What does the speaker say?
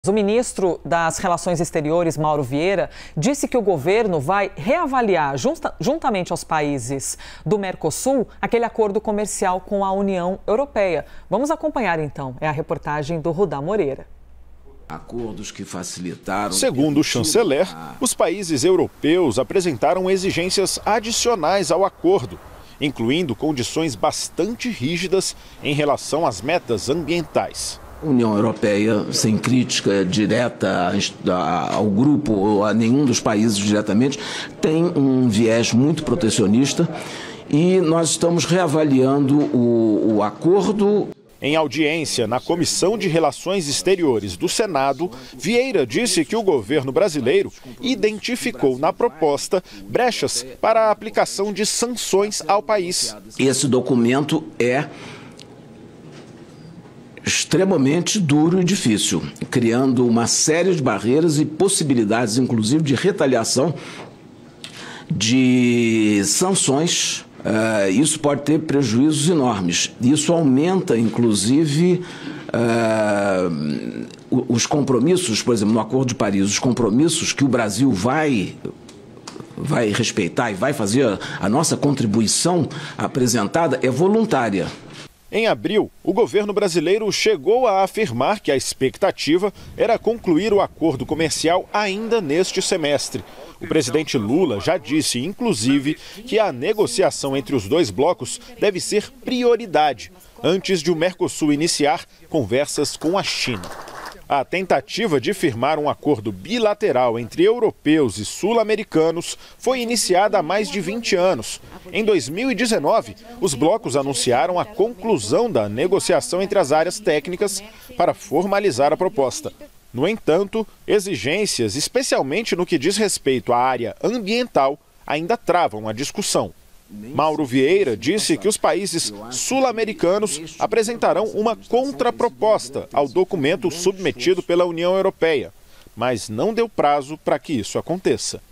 O ministro das Relações Exteriores, Mauro Vieira, disse que o governo vai reavaliar, juntamente aos países do Mercosul, aquele acordo comercial com a União Europeia. Vamos acompanhar, então. É a reportagem do Rudá Moreira. Acordos que facilitaram... Segundo o chanceler, os países europeus apresentaram exigências adicionais ao acordo, incluindo condições bastante rígidas em relação às metas ambientais. A União Europeia, sem crítica direta ao grupo ou a nenhum dos países diretamente, tem um viés muito protecionista e nós estamos reavaliando o acordo. Em audiência na Comissão de Relações Exteriores do Senado, Vieira disse que o governo brasileiro identificou na proposta brechas para a aplicação de sanções ao país. Esse documento é extremamente duro e difícil, criando uma série de barreiras e possibilidades, inclusive, de retaliação, de sanções. Isso pode ter prejuízos enormes. Isso aumenta, inclusive, os compromissos, por exemplo, no Acordo de Paris, os compromissos que o Brasil vai respeitar e vai fazer. A nossa contribuição apresentada é voluntária. Em abril, o governo brasileiro chegou a afirmar que a expectativa era concluir o acordo comercial ainda neste semestre. O presidente Lula já disse, inclusive, que a negociação entre os dois blocos deve ser prioridade, antes de o Mercosul iniciar conversas com a China. A tentativa de firmar um acordo bilateral entre europeus e sul-americanos foi iniciada há mais de 20 anos. Em 2019, os blocos anunciaram a conclusão da negociação entre as áreas técnicas para formalizar a proposta. No entanto, exigências, especialmente no que diz respeito à área ambiental, ainda travam a discussão. Mauro Vieira disse que os países sul-americanos apresentarão uma contraproposta ao documento submetido pela União Europeia, mas não deu prazo para que isso aconteça.